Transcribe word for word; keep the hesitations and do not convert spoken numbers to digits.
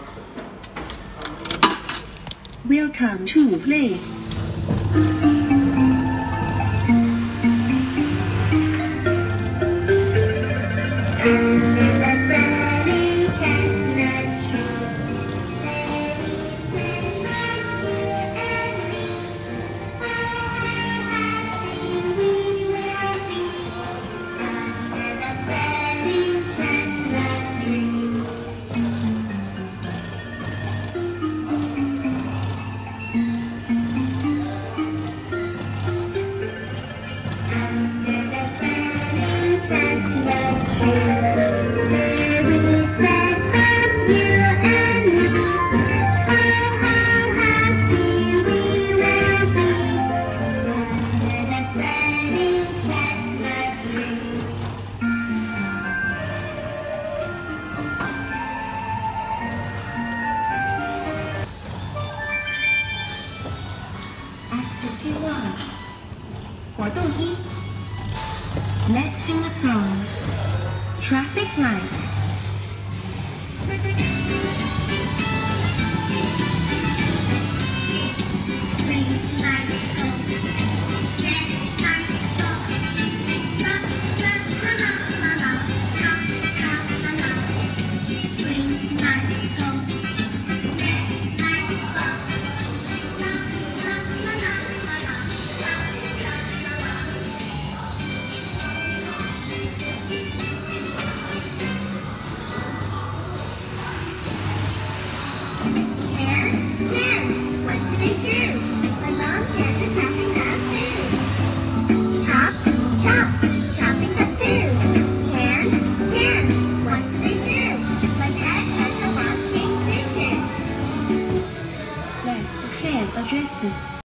Welcome to play. Activity one. 活动一 Let's sing a song. Traffic lights. Green lights go. Red lights go. La la la la la la la la la la. Green lights go. Red lights go. La la la la la la la la la la. Karen, Karen, what do they do? My mom said it's having a food. Chop, chop, chopping the food. Karen, Karen, what do they do? My dad has a washing dishes. Let's share addresses.